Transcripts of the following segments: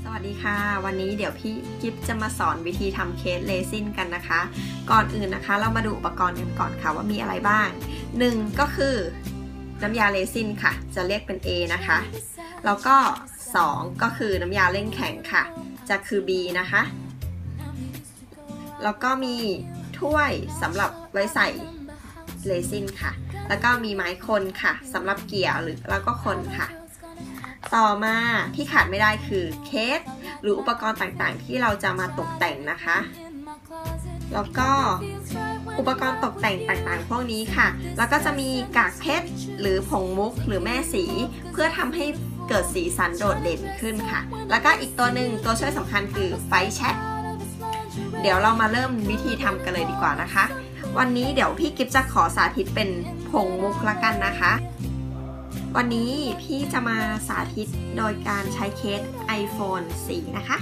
วัสดีค่ะวันนี้เดี๋ยวพี่กิฟจะมาสอนวิธีทำเคสเรซินกันนะคะก่อนอื่นนะคะเรามาดูอุปกรณ์กันก่อนค่ะว่ามีอะไรบ้าง1ก็คือน้ำยาเรซินค่ะจะเรียกเป็น A นะคะแล้วก็2ก็คือน้ำยาเร่งแข็งค่ะจะคือ B นะคะแล้วก็มีถ้วยสำหรับไว้ใส่เรซินค่ะแล้วก็มีไม้คนค่ะสำหรับเกี่ยแล้วก็คนค่ะต่อมาที่ขาดไม่ได้คือเคสหรืออุปกรณ์ต่างๆที่เราจะมาตกแต่งนะคะแล้วก็อุปกรณ์ตกแต่งต่างๆพวกนี้ค่ะแล้วก็จะมีกากเพชรหรือผงมุกหรือแม่สีเพื่อทำให้เกิดสีสันโดดเด่นขึ้นค่ะแล้วก็อีกตัวหนึ่งตัวช่วยสำคัญคือไฟแช็กเดี๋ยวเรามาเริ่มวิธีทำกันเลยดีกว่านะคะวันนี้เดี๋ยวพี่กิฟจะขอสาธิตเป็นผงมุกละกันนะคะวันนี้พี่จะมาสาธิตโดยการใช้เคส iPhone 4 นะคะ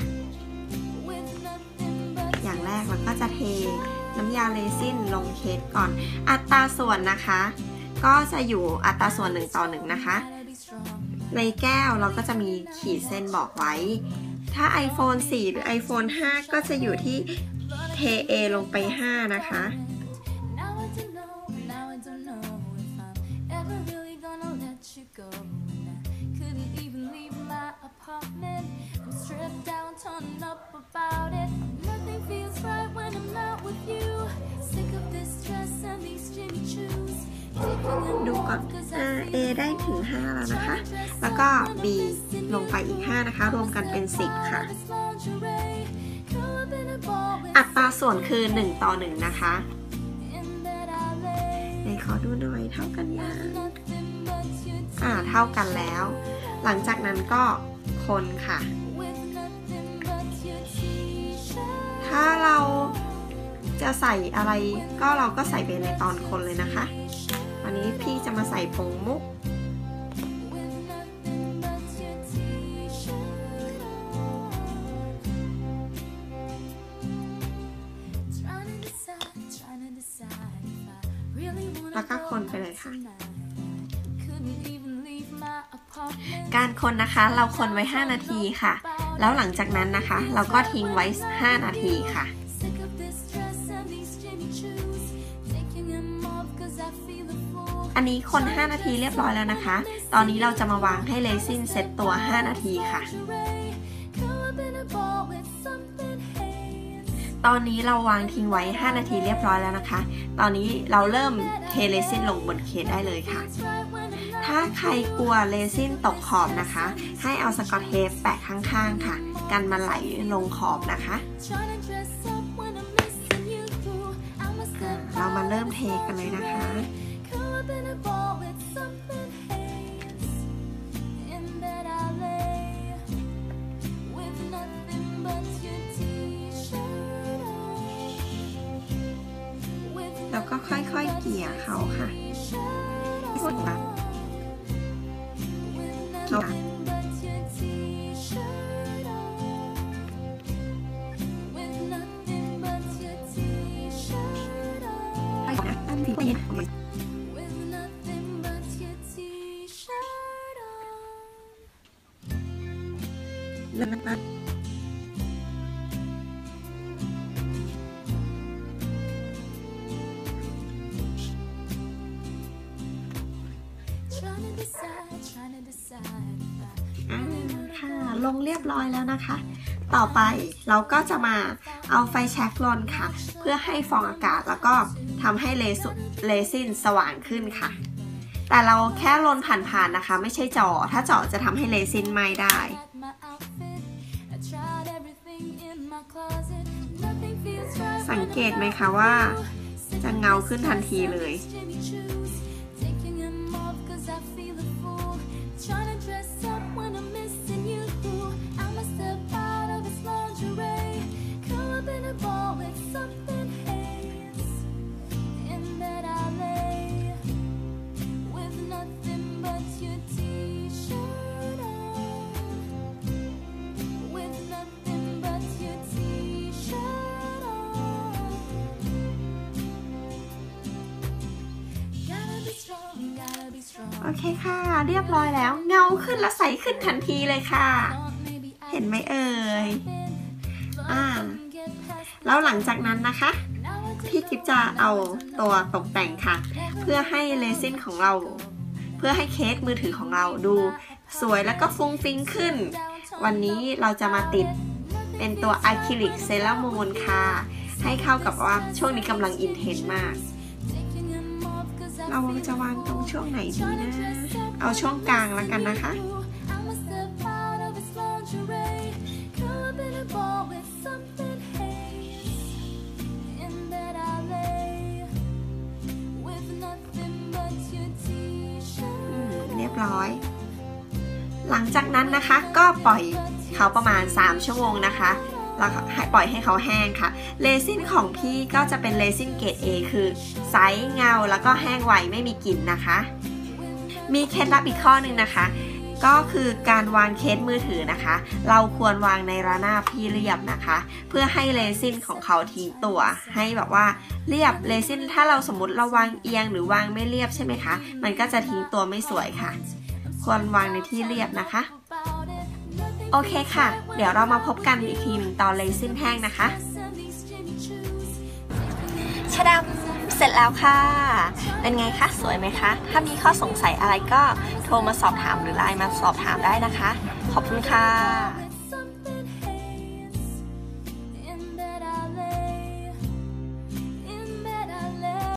อย่างแรกเราก็จะเทน้ำยาเรซินลงเคสก่อนอัตราส่วนนะคะก็จะอยู่อัตราส่วน1:1นะคะในแก้วเราก็จะมีขีดเส้นบอกไว้ถ้า iPhone 4 หรือ iPhone 5 ก็จะอยู่ที่เท A ลงไป5นะคะดูก่อนA ได้ถึง5แล้วนะคะแล้วก็ B ลงไปอีก5นะคะรวมกันเป็น10ค่ะอัตราส่วนคือ1:1นะคะไหนขอดูหน่อยเท่ากันยังเท่ากันแล้วหลังจากนั้นก็คนค่ะถ้าเราจะใส่อะไรก็เราก็ใส่ไปในตอนคนเลยนะคะวันนี้พี่จะมาใส่ผงมุกแล้วก็คนไปเลยค่ะการคนนะคะเราคนไว้5นาทีค่ะแล้วหลังจากนั้นนะคะเราก็ทิ้งไว้5นาทีค่ะอันนี้คน5นาทีเรียบร้อยแล้วนะคะตอนนี้เราจะมาวางให้เรซินเซตตัว5นาทีค่ะตอนนี้เราวางทิ้งไว้5นาทีเรียบร้อยแล้วนะคะตอนนี้เราเริ่มเทเรซินลงบนเคสได้เลยค่ะถ้าใครกลัวเรซินตกขอบนะคะให้เอาสกอตเทปแปะข้างๆค่ะกันมันไหลลงขอบนะคะเรามาเริ่มเทกันเลยนะคะแล้วก็ค่อยๆเกี่ยเขาค่ะแล้วนะคะลงเรียบร้อยแล้วนะคะต่อไปเราก็จะมาเอาไฟแช็กลนค่ะเพื่อให้ฟองอากาศแล้วก็ทำให้เรซินสว่างขึ้นค่ะแต่เราแค่ลนผ่านๆนะคะไม่ใช่จ่อถ้าจ่อจะทำให้เรซินไหม้ได้สังเกตไหมคะว่าจะเงาขึ้นทันทีเลยโอเคค่ะเรียบร้อยแล้วเงาขึ้นและใสขึ้นทันทีเลยค่ะเทห็นไหมเอ่ยแล้วหลังจากนั้นนะคะพี่กิฟจะเอาตัวตกแต่งค่ะเพื่อให้เรซินของเราเพื่อให้เคสมือถือของเราดูสวยแล้วก็ฟุ้งฟิ้งขึ้นวันนี้เราจะมาติดเป็นตัวอะคริลิกเซรามูนค่ะให้เข้ากับว่าช่วงนี้กำลังอินเทนมากเราจะวางตรงช่วงไหนดีนะเอาช่วงกลางแล้วกันนะคะเรียบร้อยหลังจากนั้นนะคะก็ปล่อยเขาประมาณ3ชั่วโมงนะคะแล้วปล่อยให้เขาแห้งค่ะเรซินของพี่ก็จะเป็นเรซินเกรด A คือใสเงาแล้วก็แห้งไวไม่มีกลิ่นนะคะมีเคล็ดลับอีกข้อนึงนะคะก็คือการวางเคสมือถือนะคะเราควรวางในระนาบที่เรียบนะคะเพื่อให้เรซินของเขาทิ้งตัวให้แบบว่าเรียบเรซินถ้าเราสมมติเราวางเอียงหรือวางไม่เรียบใช่ไหมคะมันก็จะทิ้งตัวไม่สวยค่ะควรวางในที่เรียบนะคะโอเคค่ะเดี๋ยวเรามาพบกันอีกทีหนึ่งตอนเรซินแห้งนะคะชะดำเสร็จแล้วค่ะเป็นไงคะสวยไหมคะถ้ามีข้อสงสัยอะไรก็โทรมาสอบถามหรือไลน์มาสอบถามได้นะคะขอบคุณค่ะ